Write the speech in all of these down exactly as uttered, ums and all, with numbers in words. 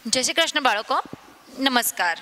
જય શ્રી કૃષ્ણ બાળકો, નમસ્કાર.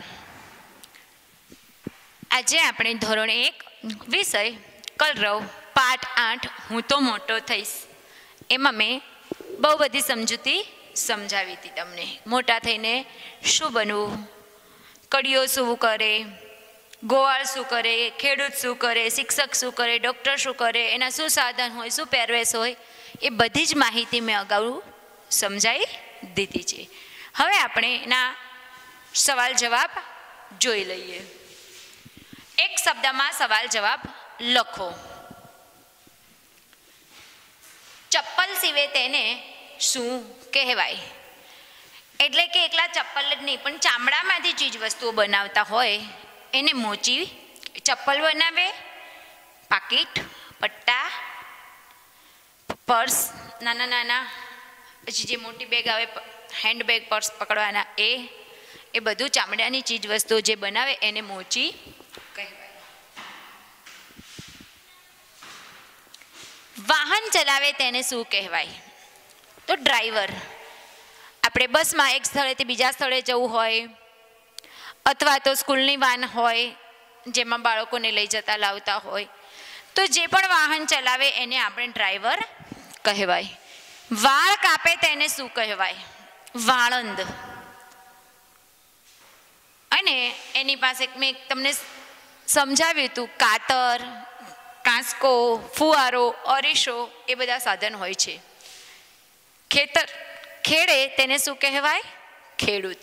આજે આપણે ધોરણ એક વિષય કલરવ પાઠ આઠ હું તો મોટો થઈશ એમાં મેં બહુ બધી સમજૂતી સમજાવી હતી તમને. મોટા થઈને શું બનવું, કડીઓ શું કરે, ગોવાળ શું કરે, ખેડૂત શું કરે, શિક્ષક શું કરે, ડૉક્ટર શું કરે, એના શું સાધન હોય, શું પહેરવેશ હોય, એ બધી જ માહિતી મેં અગાઉ સમજાવી દીધી છે. હવે આપણે એના સવાલ જવાબ જોઈ લઈએ. એક શબ્દમાં સવાલ જવાબ લખો. ચપ્પલ સીવે તેને શું કહેવાય? એટલે કે એકલા ચપ્પલ જ નહીં પણ ચામડામાંથી ચીજ વસ્તુઓ બનાવતા હોય એને મોચી ચપ્પલ બનાવે. પાકીટ, પટ્ટા, પર્સ, નાના નાના, પછી જે મોટી બેગ આવે હેન્ડબેગ, પર્સ પકડવાના, એ એ બધું ચામડાની ચીજ વસ્તુઓ જે બનાવે એને મોચી કહેવાય. વાહન ચલાવે તેને શું કહેવાય? તો ડ્રાઈવર. આપણે બસમાં એક સ્થળેથી બીજા સ્થળે જવું હોય અથવા તો સ્કૂલની વાન હોય જેમાં બાળકોને લઈ જતા લાવતા હોય તો જે પણ વાહન ચલાવે એને આપણે ડ્રાઈવર કહેવાય. વાળ કાપે તેને શું કહેવાય? વાળંદ. અને એની પાસે મેં તમને સમજાવ્યું હતું કાતર, કાંસકો, ફુવારો, અરીસો એ બધા સાધન હોય છે. ખેતર ખેડે તેને શું કહેવાય? ખેડૂત.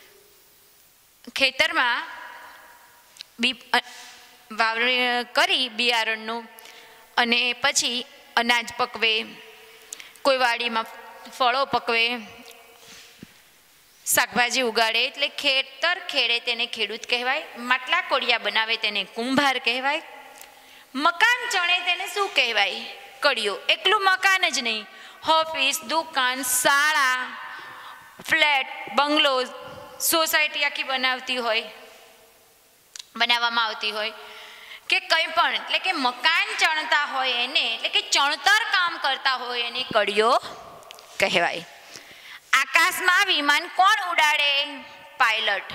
ખેતરમાં બી વાવણી કરી બિયારણનું અને પછી અનાજ પકવે, કોઈ વાડીમાં ફળો પકવે, શાકભાજી ઉગાડે એટલે ખેતર ખેડે તેને ખેડૂત કહેવાય. માટલા કોડિયા બનાવે તેને કુંભાર કહેવાય. મકાન ચણે તેને શું કહેવાય? કડિયો. એકલું મકાન જ નહીં, ઓફિસ, દુકાન, શાળા, ફ્લેટ, બંગલો, સોસાયટી આખી બનાવતી હોય બનાવવામાં આવતી હોય કે કંઈ પણ, એટલે કે મકાન ચણતા હોય એને, એટલે કે ચણતર કામ કરતા હોય એને કડિયો કહેવાય. આકાશમાં વિમાન કોણ ઉડાડે? પાયલટ.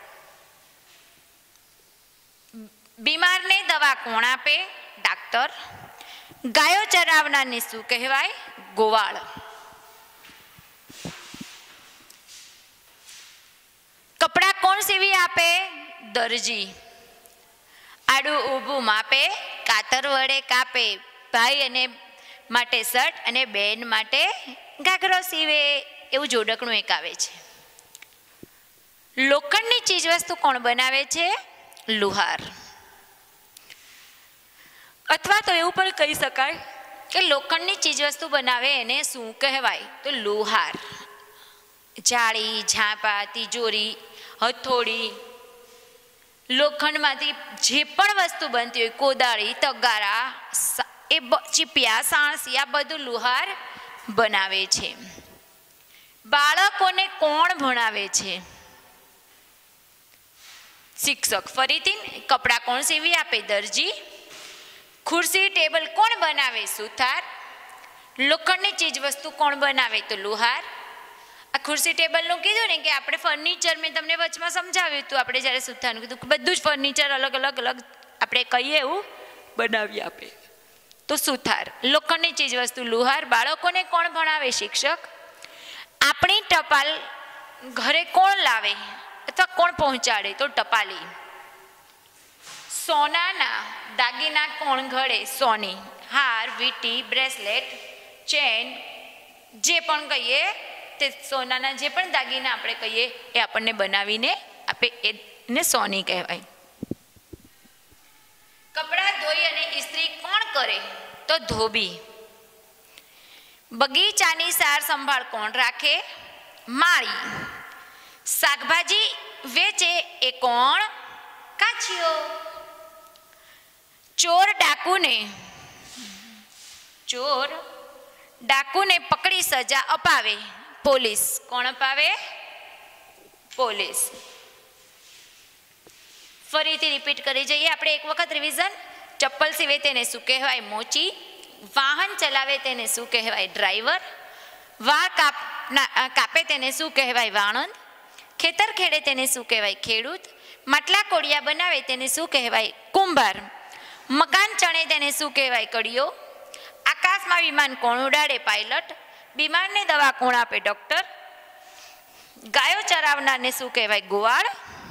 બીમારને દવા કોણ આપે? ડાક્ટર. ગાયો ચરાવનારને શું કહેવાય? ગોવાળ. કપડાં કોણ સીવી આપે? દરજી. આડું ઊભું માપે, કાતર વડે કાપે. ભાઈ અને માટે શર્ટ અને બેન માટે ઘાઘરો સીવે. એવું જોડકણું એક આવે છે. લોખંડની ચીજ વસ્તુ કોણ બનાવે છે? લુહાર. અથવા તો એવું પણ કહી શકાય કે લોખંડની ચીજ વસ્તુ બનાવે એને શું કહેવાય? તો લુહાર. જાળી, ઝાંપા, તિજોરી, હથોડી, લોખંડમાંથી જે પણ વસ્તુ બનતી હોય, કોદાળી, તગારા, એ ચીપિયા, સાણસી, આ બધું લુહાર બનાવે છે. બાળકોને કોણ ભણાવે છે? શિક્ષક. ફરીથી કપડાં કોણ સીવી આપે? દરજી. ખુરશી, ટેબલ કોણ બનાવે? સુથાર. લોખંડની ચીજ વસ્તુ કોણ બનાવે? તો લુહાર. આ ખુરશી ટેબલનું કીધું ને કે આપણે ફર્નિચર મેં તમને વચમાં સમજાવ્યું હતું, આપણે જ્યારે સુથારનું કીધું બધું જ ફર્નિચર અલગ અલગ અલગ આપણે કહીએ એવું બનાવી આપે તો સુથાર. લોખંડની ચીજ વસ્તુ લુહાર. બાળકોને કોણ ભણાવે? શિક્ષક. આપણી ટપાલ ઘરે કોણ લાવે અથવા કોણ પહોંચાડે? તો ટપાલી. સોનાના દાગીના કોણ ઘડે? સોની. હાર, વીંટી, બ્રેસલેટ, ચેન, જે પણ કહીએ તે સોનાના જે પણ દાગીના આપણે કહીએ એ આપણને બનાવીને આપે એને સોની કહેવાય. કપડાં ધોઈ અને ઇસ્ત્રી કોણ કરે? તો ધોબી. બગીચાની સાર સંભાળ કોણ રાખે? માળી. શાકભાજી વેચે એ કોણ? કાચીઓ. ચોર ડાકુને ચોર ડાકુને પકડી સજા અપાવે? પોલીસ. કોણ અપાવે? પોલીસ. ફરીથી રિપીટ કરી જઈએ આપણે એક વખત રિવિઝન. ચપ્પલ સીવે તેને શું કહેવાય? મોચી. વાહન ચલાવે તેને શું કહેવાય? ડ્રાઈવર. વાળ કાપ કાપે તેને શું કહેવાય? વાણંદ. ખેતર ખેડે તેને શું કહેવાય? ખેડૂત. માટલા કોડિયા બનાવે તેને શું કહેવાય? કુંભાર. મકાન ચણે તેને શું કહેવાય? કડિયો. આકાશમાં વિમાન કોણ ઉડાડે? પાયલટ. બીમારને દવા કોણ આપે? ડોક્ટર. ગાયો ચરાવનારને શું કહેવાય? ગોવાળ.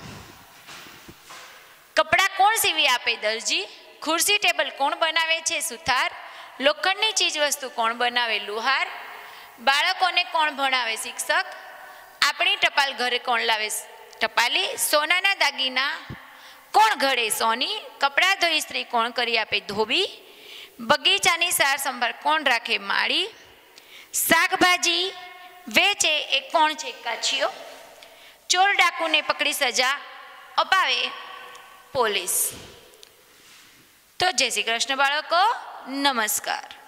કપડાં કોણ સીવી આપે? દરજી. ખુરશી ટેબલ કોણ બનાવે છે? સુથાર. લોખંડની ચીજ વસ્તુ કોણ બનાવે? લુહાર. બાળકોને કોણ ભણાવે? શિક્ષક. આપણી ટપાલ ઘરે કોણ લાવે? ટપાલી. સોનાના દાગીના કોણ ઘડે? સોની. કપડાં ધોઈ સ્ત્રી કોણ કરી આપે? ધોબી. બગીચાની સાર સંભાળ કોણ રાખે? માળી. શાકભાજી વેચે એ કોણ છે? કાચીઓ. ચોર ડાકુને પકડી સજા અપાવે? પોલીસ. તો જય શ્રી કૃષ્ણ બાળકો, નમસ્કાર.